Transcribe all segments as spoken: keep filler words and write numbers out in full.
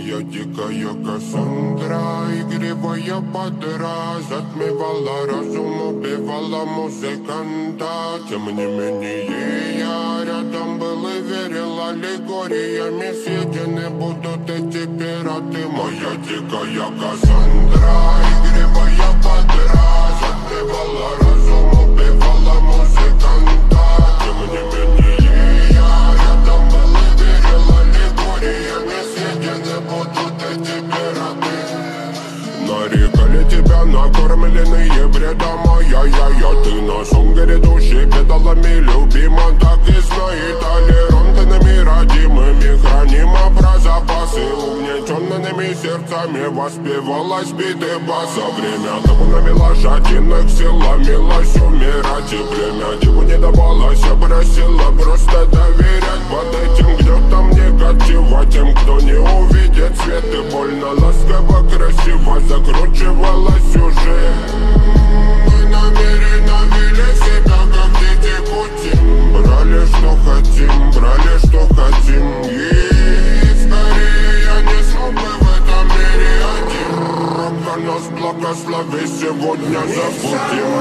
Моя дикая Косандра, игривая подра, затмевала разум, убивала музыканта. Тем не менее я рядом был и верил аллегориями. Съедены будут эти пираты. Моя дикая Косандра, игривая подра, затмевала разум, убивала музыканта. Тем не менее я рядом был и верил аллегориями. Съедены будут эти пираты. Нарекали тебя накормленные бредом, ай-яй-яй. Ты на шум грядущий педалами любима. Так и знает толерантными родимыми хранима про запасы. Угнетенными сердцами воспевалась биты баса. Время табунами лошадиных сила милась умирать. И племя диву не давалось, я просила просто доверять. Под этим гнетом негатива тем, кто не увидит свет. И больно ласково, красиво закручивалась уже. Мы намеренно вели себя, как дети пути. Брали, что хотим, брали, что хотим. И скорее я не смог бы в этом мире один. Робко нас благослови, сегодня забудем.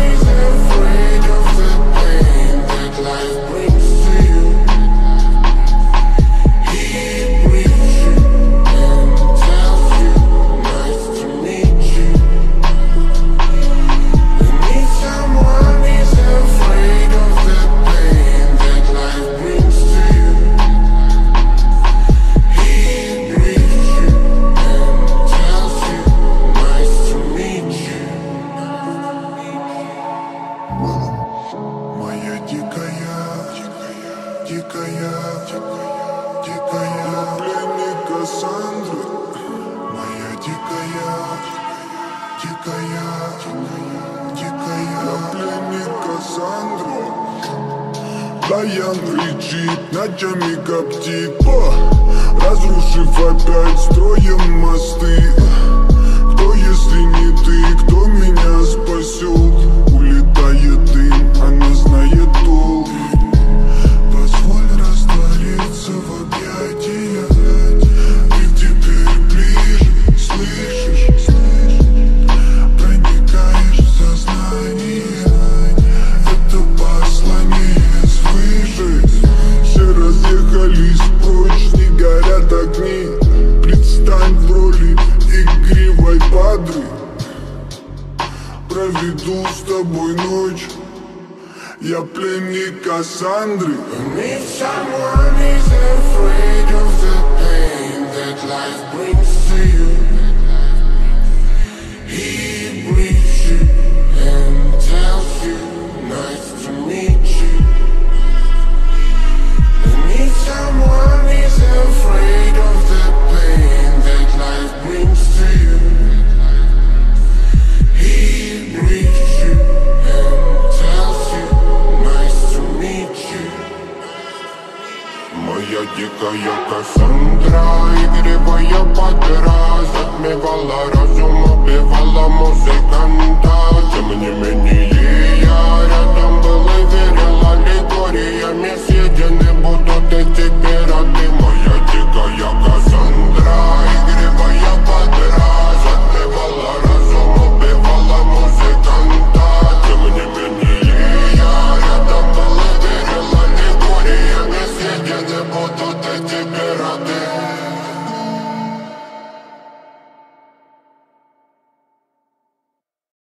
Баян кричит, ночами коптит, о, разрушив опять строем мосты. Кто, если не ты, кто меня спасет? Улетает дым, она знает толк. Позволь раствориться в объятиях. Ты теперь ближе, слышишь? Проникаешь в сознание. Это послание свыше. Все разъехались прочь, не горят огни. Предстань в роли игривой падры. Проведу с тобой ночь. Я пленник Косандры. And if someone is afraid of the